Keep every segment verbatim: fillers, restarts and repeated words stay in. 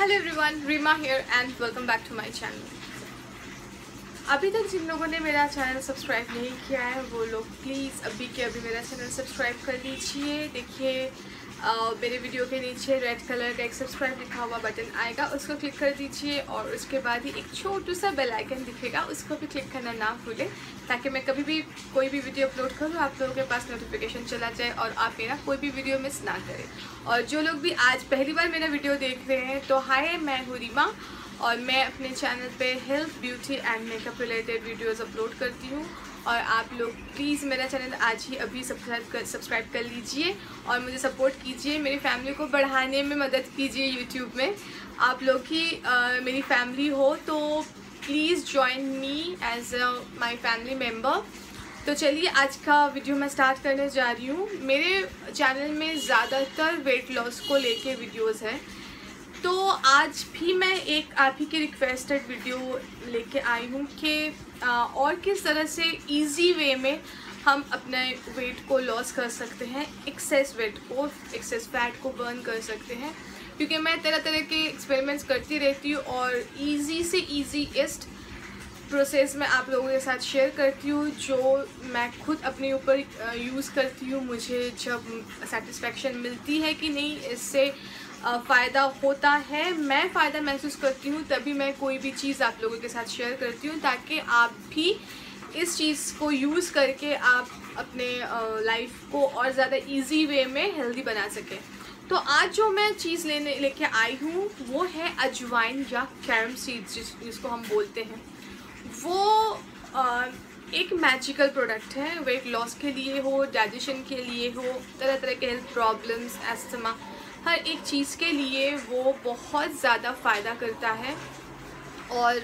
Hello everyone, Reema here and welcome back to my channel. अभी तक जिन लोगों ने मेरा चैनल सब्सक्राइब नहीं किया है वो लोग प्लीज़ अभी के अभी मेरा चैनल सब्सक्राइब कर लीजिए। देखिए मेरे वीडियो के नीचे रेड कलर का एक सब्सक्राइब लिखा हुआ बटन आएगा, उसको क्लिक कर दीजिए और उसके बाद ही एक छोटू सा बेल आइकन दिखेगा, उसको भी क्लिक करना ना भूलें ताकि मैं कभी भी कोई भी वीडियो अपलोड करूँ आप लोगों के पास नोटिफिकेशन चला जाए और आप मेरा कोई भी वीडियो मिस ना करें। और जो लोग भी आज पहली बार मेरा वीडियो देख रहे हैं तो हाय, मैं हूँ रीमा और मैं अपने चैनल पे health, beauty and makeup related videos upload करती हूँ और आप लोग प्लीज़ मेरा चैनल आज ही अभी सब्सक्राइब कर सब्सक्राइब कर लीजिए और मुझे सपोर्ट कीजिए, मेरी फैमिली को बढ़ाने में मदद कीजिए। यूट्यूब में आप लोग ही uh, मेरी फैमिली हो तो please join me as my family member. तो चलिए आज का वीडियो मैं स्टार्ट करने जा रही हूँ। मेरे चैनल में ज़्यादातर वेट लॉस को लेके वीडियोस हैं, तो आज भी मैं एक आप ही की रिक्वेस्टेड वीडियो लेके आई हूँ कि और किस तरह से इजी वे में हम अपने वेट को लॉस कर सकते हैं, एक्सेस वेट को, एक्सेस फैट को बर्न कर सकते हैं। क्योंकि मैं तरह तरह के एक्सपेरिमेंट्स करती रहती हूँ और इजी से इजीएस्ट प्रोसेस में आप लोगों के साथ शेयर करती हूँ जो मैं खुद अपने ऊपर यूज़ करती हूँ। मुझे जब सेटिस्फेक्शन मिलती है कि नहीं इससे फ़ायदा होता है, मैं फ़ायदा महसूस करती हूँ, तभी मैं कोई भी चीज़ आप लोगों के साथ शेयर करती हूँ ताकि आप भी इस चीज़ को यूज़ करके आप अपने लाइफ को और ज़्यादा इजी वे में हेल्दी बना सकें। तो आज जो मैं चीज़ लेने लेके आई हूँ वो है अजवाइन या कैरम सीड्स, जिस जिसको हम बोलते हैं। वो आ, एक मैजिकल प्रोडक्ट है, वेट लॉस के लिए हो, डाइजेशन के लिए हो, तरह तरह के हेल्थ प्रॉब्लम्स, एस्थमा, हर एक चीज़ के लिए वो बहुत ज़्यादा फ़ायदा करता है। और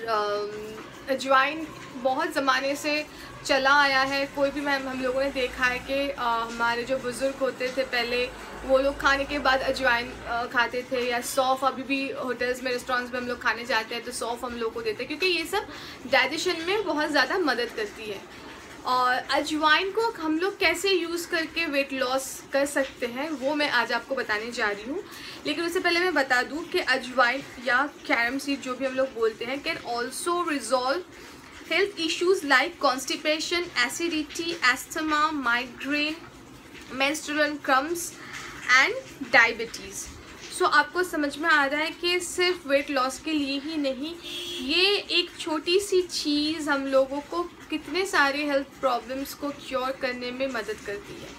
अजवाइन बहुत ज़माने से चला आया है। कोई भी मैम हम लोगों ने देखा है कि हमारे जो बुज़ुर्ग होते थे पहले, वो लोग खाने के बाद अजवाइन खाते थे, या सौफ़ अभी भी होटल्स में, रेस्टोरेंट्स में हम लोग खाने जाते हैं तो सौफ़ हम लोग को देते हैं क्योंकि ये सब डाइजेशन में बहुत ज़्यादा मदद करती है। और अजवाइन को हम लोग कैसे यूज़ करके वेट लॉस कर सकते हैं वो मैं आज आपको बताने जा रही हूँ। लेकिन उससे पहले मैं बता दूँ कि अजवाइन या कैरम सीड जो भी हम लोग बोलते हैं can also resolve health issues like constipation, acidity, asthma, migraine, menstrual cramps and diabetes. So so, आपको समझ में आ रहा है कि सिर्फ वेट लॉस के लिए ही नहीं, ये एक छोटी सी चीज़ हम लोगों को कितने सारे हेल्थ प्रॉब्लम्स को क्योर करने में मदद करती है।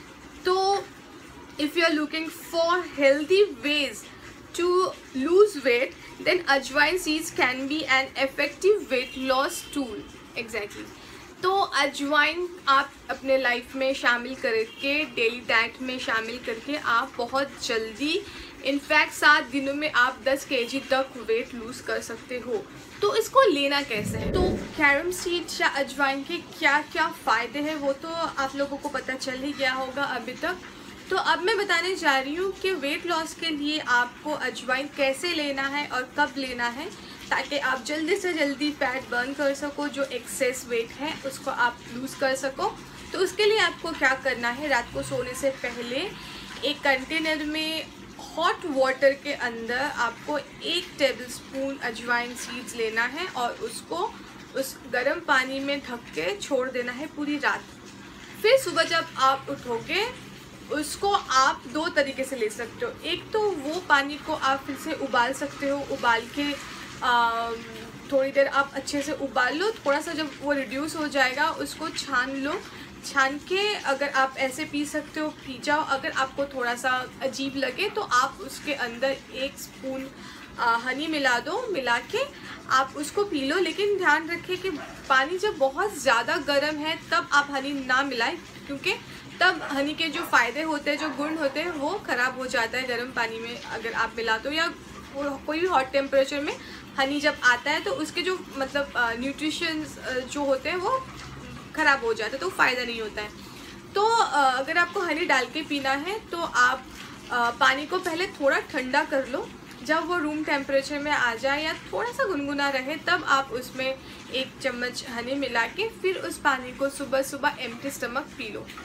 तो if you are looking for healthy ways to lose weight then ajwain seeds can be an effective weight loss tool. Exactly. तो अजवाइन आप अपने लाइफ में शामिल करके, डेली डाइट में शामिल करके आप बहुत जल्दी, इनफैक्ट सात दिनों में आप दस केजी तक वेट लूज़ कर सकते हो। तो इसको लेना कैसे है? तो कैरम सीड या अजवाइन के क्या क्या फ़ायदे हैं वो तो आप लोगों को पता चल ही गया होगा अभी तक। तो अब मैं बताने जा रही हूँ कि वेट लॉस के लिए आपको अजवाइन कैसे लेना है और कब लेना है ताकि आप जल्दी से जल्दी फैट बर्न कर सको, जो एक्सेस वेट है उसको आप लूज़ कर सको। तो उसके लिए आपको क्या करना है, रात को सोने से पहले एक कंटेनर में हॉट वाटर के अंदर आपको एक टेबलस्पून अजवाइन सीड्स लेना है और उसको उस गर्म पानी में ढक के छोड़ देना है पूरी रात। फिर सुबह जब आप उठोगे उसको आप दो तरीके से ले सकते हो। एक तो वो पानी को आप फिर से उबाल सकते हो, उबाल के आ, थोड़ी देर आप अच्छे से उबाल लो, थोड़ा सा जब वो रिड्यूस हो जाएगा उसको छान लो, छान के अगर आप ऐसे पी सकते हो पी जाओ। अगर आपको थोड़ा सा अजीब लगे तो आप उसके अंदर एक स्पून हनी मिला दो, मिला के आप उसको पी लो। लेकिन ध्यान रखें कि पानी जब बहुत ज़्यादा गर्म है तब आप हनी ना मिलाएं क्योंकि तब हनी के जो फ़ायदे होते हैं, जो गुण होते हैं वो ख़राब हो जाता है गर्म पानी में अगर आप मिला दो, या कोई भी हॉट टेम्परेचर में हनी जब आता है तो उसके जो मतलब न्यूट्रिशंस जो होते हैं वो ख़राब हो जाता है, तो फ़ायदा नहीं होता है। तो अगर आपको हनी डाल के पीना है तो आप पानी को पहले थोड़ा ठंडा कर लो, जब वो रूम टेम्परेचर में आ जाए या थोड़ा सा गुनगुना रहे तब आप उसमें एक चम्मच हनी मिला के फिर उस पानी को सुबह सुबह एम्प्टी स्टमक पी लो।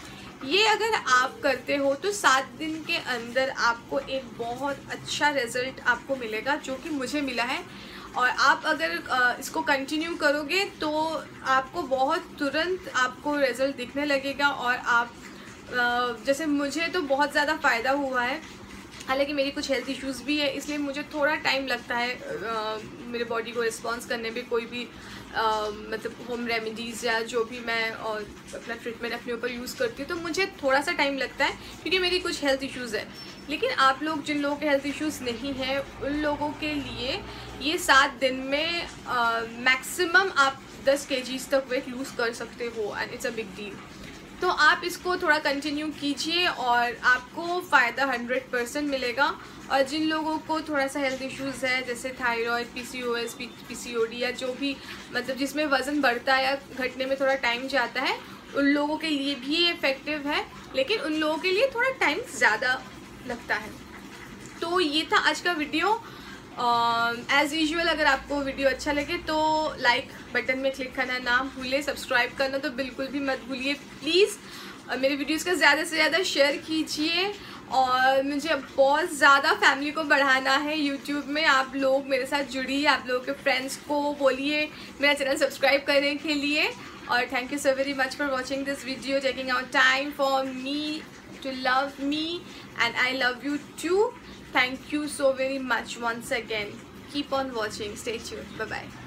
ये अगर आप करते हो तो सात दिन के अंदर आपको एक बहुत अच्छा रिज़ल्ट आपको मिलेगा, जो कि मुझे मिला है। और आप अगर इसको कंटिन्यू करोगे तो आपको बहुत तुरंत आपको रिज़ल्ट दिखने लगेगा। और आप जैसे मुझे तो बहुत ज़्यादा फ़ायदा हुआ है, हालांकि मेरी कुछ हेल्थ इश्यूज़ भी है, इसलिए मुझे थोड़ा टाइम लगता है आ, मेरे बॉडी को रिस्पॉन्स करने में। कोई भी आ, मतलब होम रेमेडीज़ या जो भी मैं और अपना ट्रीटमेंट अपने ऊपर यूज़ करती हूँ, तो मुझे थोड़ा सा टाइम लगता है क्योंकि मेरी कुछ हेल्थ इश्यूज़ है। लेकिन आप लोग जिन लोगों के हेल्थ इश्यूज़ नहीं हैं, उन लोगों के लिए ये सात दिन में मैक्सिमम आप दस केजीज़ तक वेट लूज़ कर सकते हो, and it's a big deal. तो आप इसको थोड़ा कंटिन्यू कीजिए और आपको फ़ायदा हंड्रेड परसेंट मिलेगा। और जिन लोगों को थोड़ा सा हेल्थ इश्यूज़ है, जैसे थायराइड, पीसीओएस, पीसीओडी या जो भी मतलब जिसमें वज़न बढ़ता है या घटने में थोड़ा टाइम जाता है, उन लोगों के लिए भी ये इफ़ेक्टिव है, लेकिन उन लोगों के लिए थोड़ा टाइम ज़्यादा लगता है। तो ये था आज का वीडियो। एज़ यूजुअल अगर आपको वीडियो अच्छा लगे तो लाइक बटन में क्लिक करना ना भूलिए, सब्सक्राइब करना तो बिल्कुल भी मत भूलिए प्लीज़। uh, मेरे वीडियोस का ज़्यादा से ज़्यादा शेयर कीजिए। और मुझे बहुत ज़्यादा फैमिली को बढ़ाना है यूट्यूब में। आप लोग मेरे साथ जुड़िए, आप लोगों के फ्रेंड्स को बोलिए मेरा चैनल सब्सक्राइब करने के लिए। और thank you so very much for watching this video, taking out time for me to love me, and I love you too. Thank you so very much once again. Keep on watching. Stay tuned. Bye bye.